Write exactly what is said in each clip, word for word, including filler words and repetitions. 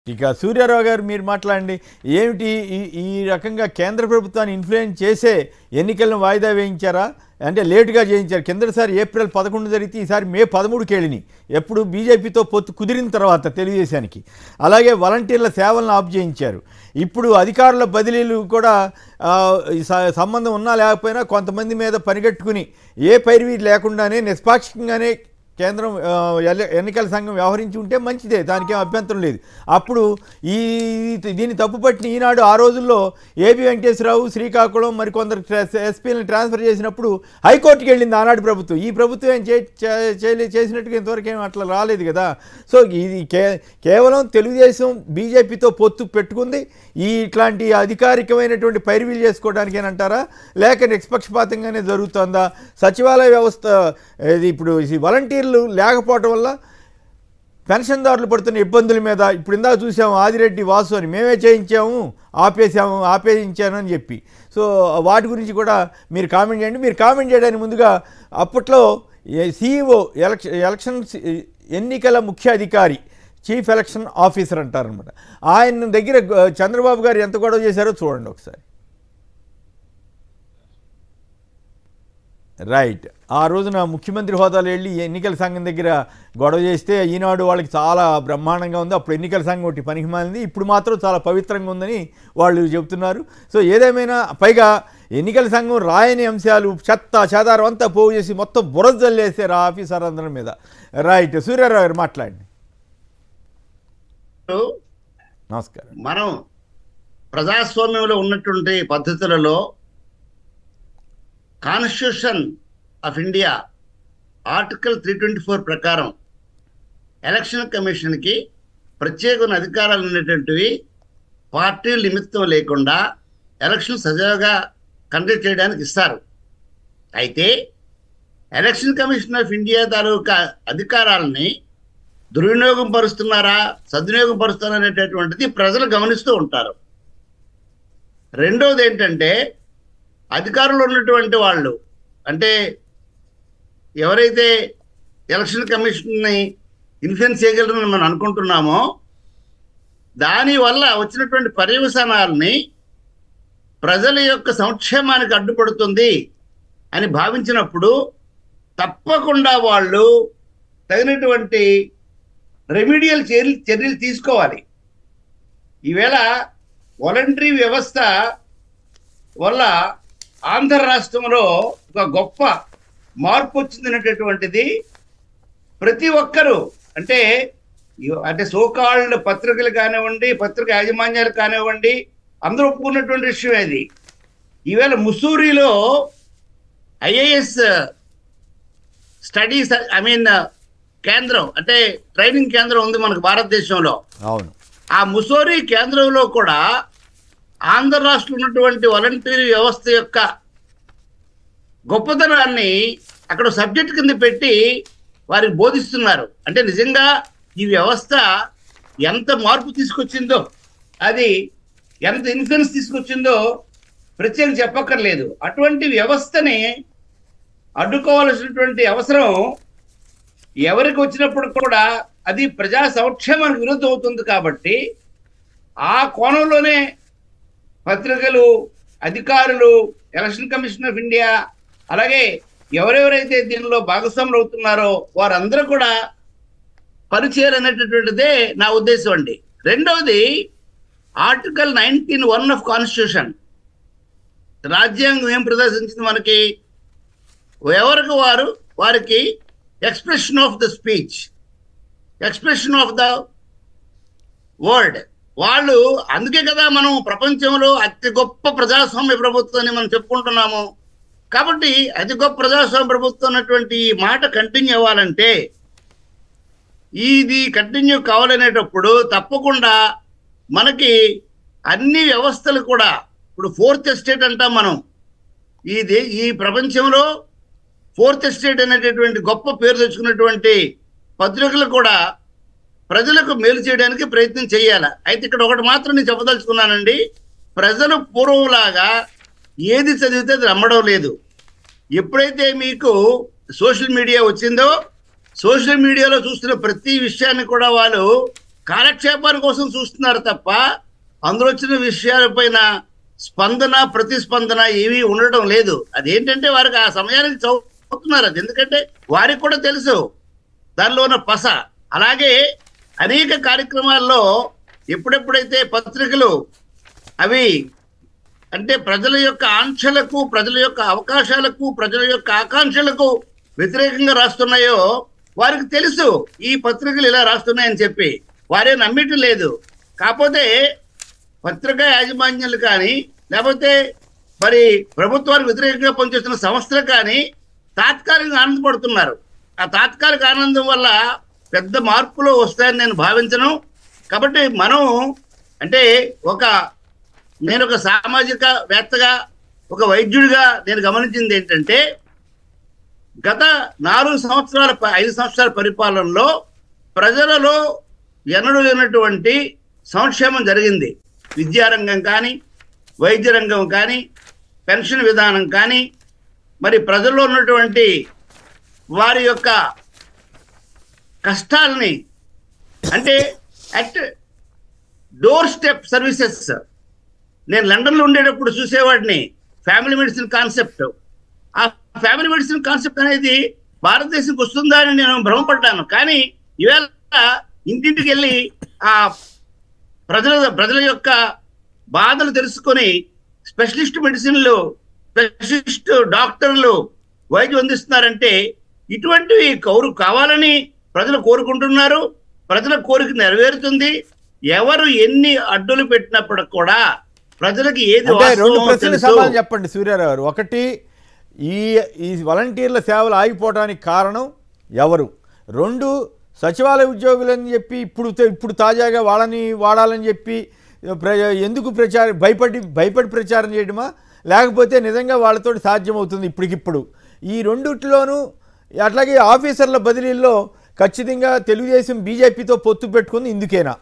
ఇక సూర్యారావు గారు మీరు మాట్లాడండి. ఏమిటి ఈ ఈ రకంగా కేంద్ర ప్రభుత్వాన్ని ఇన్ఫ్లుయెన్స్ చేసే ఎన్నికలను వాయిదా వేయించారా? అంటే లేటుగా చేయించారు. కిందటిసారి ఏప్రిల్ పదకొండు జరిగితే ఈసారి మే పదమూడుకి వెళ్ళినాయి. ఎప్పుడు బీజేపీతో పొత్తు కుదిరిన తర్వాత తెలుగుదేశానికి. అలాగే వాలంటీర్ల సేవలను ఆఫ్ చేయించారు. ఇప్పుడు అధికారుల బదిలీలు కూడా సంబంధం ఉన్నా లేకపోయినా కొంతమంది మీద పనిగట్టుకుని ఏ పైరువీ లేకుండానే నిష్పాక్షికంగానే కేంద్రం ఎన్నికల సంఘం వ్యవహరించి ఉంటే మంచిదే, దానికేం అభ్యంతరం లేదు. అప్పుడు ఈ దీన్ని తప్పుపట్టిన ఈనాడు ఆ రోజుల్లో ఏబి వెంకటేశ్వరరావు, శ్రీకాకుళం మరికొందరు ఎస్పీలను ట్రాన్స్ఫర్ చేసినప్పుడు హైకోర్టుకి వెళ్ళింది ఆనాడు ప్రభుత్వం. ఈ ప్రభుత్వం ఏం చే చేసినట్టుగా ఇంతవరకు ఏం అట్లా రాలేదు కదా. సో ఇది కే కేవలం తెలుగుదేశం బీజేపీతో పొత్తు పెట్టుకుంది ఈ ఇట్లాంటి అధికారికమైనటువంటి పైరువీలు చేసుకోవడానికేనంటారా, లేక నిష్పక్షపాతంగానే జరుగుతుందా? సచివాలయ వ్యవస్థ ఇది ఇప్పుడు వాలంటీర్లు లేకపోవటం వల్ల పెన్షన్దారులు పడుతున్న ఇబ్బందుల మీద ఇప్పుడు ఇందాక చూసాము ఆదిరెడ్డి వాసు అని మేమే చేయించాము ఆపేసాము ఆపేయించాను అని చెప్పి. సో వాటి గురించి కూడా మీరు కామెంట్ చేయండి. మీరు కామెంట్ చేయడానికి ముందుగా అప్పట్లో సిఇఓ ఎలక్షన్ ఎలక్షన్ ఎన్నికల ముఖ్య అధికారి చీఫ్ ఎలక్షన్ ఆఫీసర్ అంటారనమాట. ఆయన దగ్గర చంద్రబాబు గారు ఎంత గొడవ చేశారో చూడండి ఒకసారి. రైట్, ఆ రోజున ముఖ్యమంత్రి హోదాలో వెళ్ళి ఎన్నికల సంఘం దగ్గర గొడవ చేస్తే ఈనాడు వాళ్ళకి చాలా బ్రహ్మాండంగా ఉంది. అప్పుడు ఎన్నికల సంఘం ఒకటి పనికి మాలింది, ఇప్పుడు మాత్రం చాలా పవిత్రంగా ఉందని వాళ్ళు చెబుతున్నారు. సో ఏదేమైనా పైగా ఎన్నికల సంఘం రాయని అంశాలు చెత్త చెదారం అంతా పోగు చేసి మొత్తం బురద జల్లేసారు ఆ ఆఫీసర్ అందరి మీద. రైట్, సూర్యారావు గారు మాట్లాడండి. నమస్కారం. మనం ప్రజాస్వామ్యంలో ఉన్నటువంటి పద్ధతులలో constitution of India article three twenty four ప్రకారం ఎలక్షన్ కమిషన్కి ప్రత్యేకమైన అధికారాలు ఉన్నటువంటివి పార్టీ నిమిత్తం లేకుండా ఎలక్షన్ సజావుగా కండక్ట్ చేయడానికి ఇస్తారు. అయితే ఎలక్షన్ కమిషన్ ఆఫ్ ఇండియా తాలూకా అధికారాలని దుర్వినియోగం పరుస్తున్నారా సద్వినియోగం పరుస్తున్నారా అనేటటువంటిది ప్రజలు గమనిస్తూ ఉంటారు. రెండవది ఏంటంటే అధికారులు ఉన్నటువంటి వాళ్ళు అంటే ఎవరైతే ఎలక్షన్ కమిషన్ని ఇన్ఫ్లుయెన్స్ చేయగలరని మనం అనుకుంటున్నామో దానివల్ల వచ్చినటువంటి పర్యవసానాలని ప్రజల యొక్క సంక్షేమానికి అడ్డుపడుతుంది అని భావించినప్పుడు తప్పకుండా వాళ్ళు తగినటువంటి రెమిడియల్ చర్యలు చర్యలు తీసుకోవాలి. ఈవేళ వాలంటరీ వ్యవస్థ వల్ల ఆంధ్ర రాష్ట్రంలో ఒక గొప్ప మార్పు వచ్చిందనేటటువంటిది ప్రతి ఒక్కరూ అంటే అంటే సోకాల్డ్ పత్రికలు కానివ్వండి పత్రిక యాజమాన్యాలు కానివ్వండి అందరూ ఒప్పుకున్నటువంటి విషయం అది. ఈవేళ ముసూరిలో ఐఏఎస్ స్టడీస్ ఐ మీన్ కేంద్రం అంటే ట్రైనింగ్ కేంద్రం ఉంది మనకు భారతదేశంలో. అవును, ఆ ముసూరి కేంద్రంలో కూడా ఆంధ్ర రాష్ట్రంలో ఉన్నటువంటి వాలంటీర్ వ్యవస్థ యొక్క గొప్పతనాన్ని అక్కడ సబ్జెక్ట్ కింద పెట్టి వారికి బోధిస్తున్నారు. అంటే నిజంగా ఈ వ్యవస్థ ఎంత మార్పు తీసుకొచ్చిందో అది ఎంత ఇన్ఫ్లుయెన్స్ తీసుకొచ్చిందో ప్రత్యేకంగా చెప్పక్కర్లేదు. అటువంటి వ్యవస్థని అడ్డుకోవాల్సినటువంటి అవసరం ఎవరికి వచ్చినప్పుడు కూడా అది ప్రజా సంక్షేమానికి విరుద్ధం అవుతుంది. కాబట్టి ఆ కోణంలోనే పత్రికలు అధికారులు ఎలక్షన్ కమిషన్ ఆఫ్ ఇండియా అలాగే ఎవరెవరైతే దీనిలో భాగస్వాములు అవుతున్నారో వారందరూ కూడా పనిచేయాలనేటటువంటిదే నా ఉద్దేశం అండి. రెండవది article nineteen one of constitution రాజ్యాంగం ఏం ప్రదర్శించింది మనకి ఎవరికి వారు వారికి expression of the speech expression of the word వాళ్ళు అందుకే కదా మనం ప్రపంచంలో అతి గొప్ప ప్రజాస్వామ్య ప్రభుత్వాన్ని మనం చెప్పుకుంటున్నాము. కాబట్టి అతి గొప్ప ప్రజాస్వామ్య ప్రభుత్వం అన్నటువంటి ఈ మాట కంటిన్యూ అవ్వాలంటే ఇది కంటిన్యూ కావాలనేటప్పుడు తప్పకుండా మనకి అన్ని వ్యవస్థలు కూడా ఇప్పుడు ఫోర్త్ ఎస్టేట్ అంటాం మనం. ఇది ఈ ప్రపంచంలో ఫోర్త్ ఎస్టేట్ అనేటటువంటి గొప్ప పేరు తెచ్చుకున్నటువంటి పత్రికలు కూడా ప్రజలకు మేలు చేయడానికి ప్రయత్నం చేయాలి. అయితే ఇక్కడ ఒకటి మాత్రం నేను చెప్పదలుచుకున్నానండి, ప్రజలు పూర్వంలాగా ఏది చదివితే అది నమ్మడం లేదు. ఎప్పుడైతే మీకు సోషల్ మీడియా వచ్చిందో సోషల్ మీడియాలో చూస్తున్న ప్రతి విషయాన్ని కూడా వాళ్ళు కాలక్షేపాల కోసం చూస్తున్నారు తప్ప అందులో వచ్చిన విషయాలపైన స్పందన ప్రతిస్పందన ఏమీ ఉండడం లేదు. అదేంటంటే వారికి ఆ సమయానికి చదువుతున్నారు అది, ఎందుకంటే వారికి కూడా తెలుసు దానిలో ఉన్న పస. అలాగే అనేక కార్యక్రమాల్లో ఎప్పుడెప్పుడైతే పత్రికలు అవి అంటే ప్రజల యొక్క ఆంక్షలకు, ప్రజల యొక్క అవకాశాలకు, ప్రజల యొక్క ఆకాంక్షలకు వ్యతిరేకంగా రాస్తున్నాయో వారికి తెలుసు ఈ పత్రికలు ఇలా రాస్తున్నాయని చెప్పి, వారే నమ్మటం లేదు. కాకపోతే పత్రికా యాజమాన్యాలు కానీ లేకపోతే మరి ప్రభుత్వానికి వ్యతిరేకంగా పనిచేస్తున్న సంస్థలు కానీ తాత్కాలికంగా ఆనందపడుతున్నారు. ఆ తాత్కాలిక ఆనందం వల్ల పెద్ద మార్పులు వస్తాయని నేను భావించను. కాబట్టి మనం అంటే ఒక నేను ఒక సామాజిక వేత్తగా, ఒక వైద్యుడిగా నేను గమనించింది ఏంటంటే గత నాలుగు సంవత్సరాల ఐదు సంవత్సరాల పరిపాలనలో ప్రజలలో ఎన్నడూ లేనటువంటి సంక్షేమం జరిగింది. విద్యారంగం కానీ, వైద్య రంగం కానీ, పెన్షన్ విధానం కానీ, మరి ప్రజల్లో ఉన్నటువంటి వారి యొక్క కష్టాలని అంటే అట్ డోర్ స్టెప్ సర్వీసెస్. నేను లండన్లో ఉండేటప్పుడు చూసేవాడిని ఫ్యామిలీ మెడిసిన్ కాన్సెప్ట్. ఆ ఫ్యామిలీ మెడిసిన్ కాన్సెప్ట్ అనేది భారతదేశంకి వస్తుందా అని నేను భ్రమపడ్డాను. కానీ ఈవేళ ఇంటింటికి వెళ్ళి ఆ ప్రజల ప్రజల యొక్క బాధలు తెలుసుకొని స్పెషలిస్ట్ మెడిసిన్లు, స్పెషలిస్ట్ డాక్టర్లు వైద్యం అందిస్తున్నారంటే ఇటువంటివి కౌరు కావాలని ప్రజలు కోరుకుంటున్నారు. ప్రజల కోరిక నెరవేరుతుంది. ఎవరు ఎన్ని అడ్డులు పెట్టినప్పుడు కూడా ప్రజలకు ఏది రెండు ప్రశ్నలు సమాధానం చెప్పండి సూర్యారావు గారు. ఒకటి, ఈ ఈ వాలంటీర్ల సేవలు ఆగిపోవడానికి కారణం ఎవరు? రెండు, సచివాలయ ఉద్యోగులని చెప్పి ఇప్పుడు ఇప్పుడు తాజాగా వాళ్ళని వాడాలని చెప్పి ఎందుకు ప్రచారం, భయపడి భయపడి ప్రచారం చేయడమా, లేకపోతే నిజంగా వాళ్ళతో సాధ్యమవుతుంది ఇప్పటికిప్పుడు? ఈ రెండిట్లోనూ అట్లాగే ఆఫీసర్ల బదిలీల్లో ఖచ్చితంగా తెలుగుదేశం బీజేపీతో పొత్తు పెట్టుకుంది ఇందుకేనా?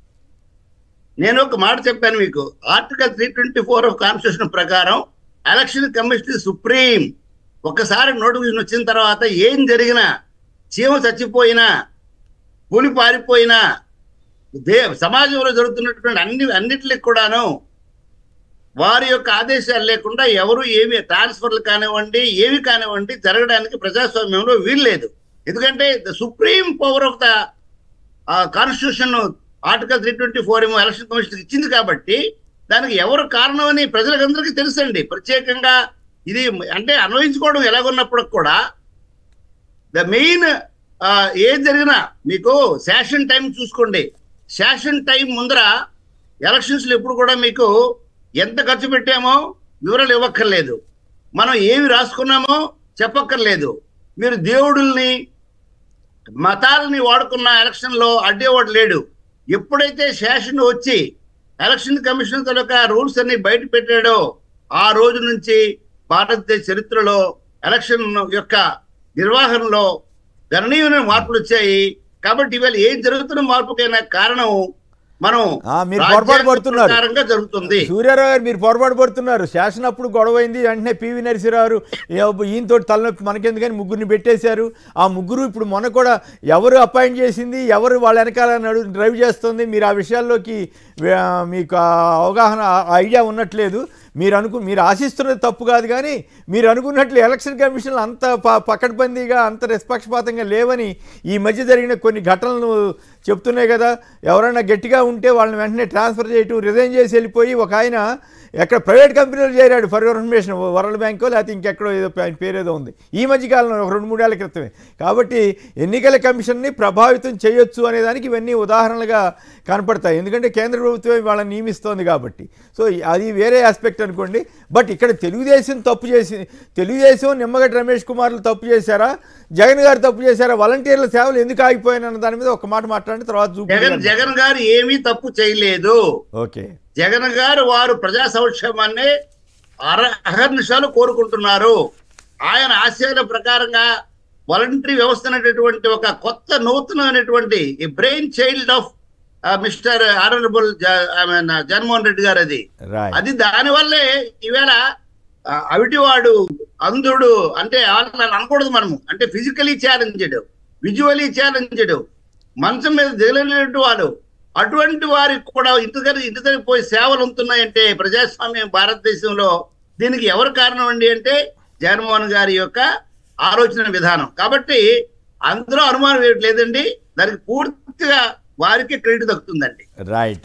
నేను ఒక మాట చెప్పాను మీకు. Article three twenty four of constitution ప్రకారం ఎలక్షన్ కమిషన్ సుప్రీం. ఒకసారి నోటిఫికేషన్ వచ్చిన తర్వాత ఏం జరిగినా, చీమ చచ్చిపోయినా, పులి పారిపోయినా, దే సమాజంలో జరుగుతున్నటువంటి అన్ని అన్నిటికి కూడాను వారి యొక్క ఆదేశాలు లేకుండా ఎవరు ఏమి ట్రాన్స్ఫర్లు కానివ్వండి, ఏమి కానివ్వండి జరగడానికి ప్రజాస్వామ్యంలో వీల్లేదు. ఎందుకంటే the supreme power of the constitution article three twenty four ఏమో ఎలక్షన్ కమిషన్ ఇచ్చింది కాబట్టి దానికి ఎవరు కారణం అని ప్రజలకందరికీ తెలుసండి. ప్రత్యేకంగా ఇది అంటే అన్వయించుకోవడం ఎలాగున్నప్పుడు కూడా ద మెయిన్ ఏం జరిగినా మీకు శాషన్ టైం చూసుకోండి. శాషన్ టైం ముందర ఎలక్షన్స్లో ఎప్పుడు కూడా మీకు ఎంత ఖర్చు పెట్టామో వివరాలు ఇవ్వక్కర్లేదు, మనం ఏమి రాసుకున్నామో చెప్పక్కర్లేదు. మీరు దేవుడుల్ని మతాలని వాడుకున్న ఎలక్షన్లో అడ్డేవాడు లేడు. ఎప్పుడైతే శాసనం వచ్చి ఎలక్షన్ కమిషన్ తాలూకా రూల్స్ అన్ని బయట పెట్టాడో ఆ రోజు నుంచి భారతదేశ చరిత్రలో ఎలక్షన్ యొక్క నిర్వహణలో గణనీయమైన మార్పులు వచ్చాయి. కాబట్టి ఇవాళ ఏం జరుగుతున్న మార్పుకైనా కారణం మనం మీరు పొరపాటు పడుతున్నారు జరుగుతుంది. సూర్యారావు గారు, మీరు పొరపాటు పడుతున్నారు. శాసనం అప్పుడు గొడవైంది, వెంటనే పివి నరసింహారావు ఈయనతో తలనొప్పి మనకెందుకని ముగ్గురిని పెట్టేశారు. ఆ ముగ్గురు ఇప్పుడు మొన్న కూడా ఎవరు అపాయింట్ చేసింది, ఎవరు వాళ్ళ వెనకాల నడు డ్రైవ్ చేస్తుంది, మీరు ఆ విషయాల్లోకి మీకు అవగాహన ఐడియా ఉన్నట్లేదు. మీరు అనుకు మీరు ఆశిస్తున్నది తప్పు కాదు, కానీ మీరు అనుకున్నట్లు ఎలక్షన్ కమిషన్లు అంత పకడ్బందీగా అంత నిష్పక్షపాతంగా లేవని ఈ మధ్య జరిగిన కొన్ని ఘటనలు చెప్తున్నాయి కదా. ఎవరైనా గట్టిగా ఉంటే వాళ్ళని వెంటనే ట్రాన్స్ఫర్ చేయటం, రిజైన్ చేసి వెళ్ళిపోయి ఒక ఆయన ఎక్కడ ప్రైవేట్ కంపెనీలో చేరాడు ఫర్ ఇన్ఫర్మేషన్, వరల్డ్ బ్యాంకో లేకపోతే ఇంకెక్కడో ఏదో పేరేదో ఉంది ఈ మధ్యకాలంలో ఒక రెండు మూడేళ్ల క్రితమే. కాబట్టి ఎన్నికల కమిషన్ని ప్రభావితం చేయొచ్చు అనేదానికి ఇవన్నీ ఉదాహరణలుగా కనపడతాయి. ఎందుకంటే కేంద్ర ప్రభుత్వం వాళ్ళని నియమిస్తోంది కాబట్టి. సో అది వేరే ఆస్పెక్ట్ అనుకోండి. బట్ ఇక్కడ తెలుగుదేశం తప్పు చేసి తెలుగుదేశం నిమ్మగడ్డ రమేష్ కుమార్లు తప్పు చేశారా, జగన్ గారు తప్పు చేశారా, వాలంటీర్ల సేవలు ఎందుకు ఆగిపోయాయన్న దాని మీద ఒక మాట మాట్లాడి తర్వాత జగన్ జగన్ గారు ఏమీ తప్పు చేయలేదు. ఓకే, జగన్ గారు వారు ప్రజా సంక్షేమాన్ని అర అహర్నిశాలు కోరుకుంటున్నారు. ఆయన ఆశయాల ప్రకారంగా వాలంటరీ వ్యవస్థ అనేటటువంటి ఒక కొత్త నూతనమైనటువంటి ఈ brain child of mister honourable Jaganmohan Reddy గారు అది అది దానివల్లే ఈవేళ అవిటివాడు అంధుడు అంటే అనకూడదు మనము, అంటే ఫిజికలీ ఛాలెంజ్డ్, విజువలీ ఛాలెంజ్డ్, మంచం మీద దిగలేనటువంటి వాడు, అటువంటి వారికి కూడా ఇంటి దగ్గర ఇంటి దగ్గర పోయి సేవలు అందుతున్నాయంటే ప్రజాస్వామ్యం భారతదేశంలో దీనికి ఎవరు కారణం అండి అంటే జగన్మోహన్ గారి యొక్క ఆలోచన విధానం. కాబట్టి అందులో అనుమానం ఏమిటి లేదండి, దానికి పూర్తిగా వారికి క్రెడిట్ దక్కుతుందండి. రైట్.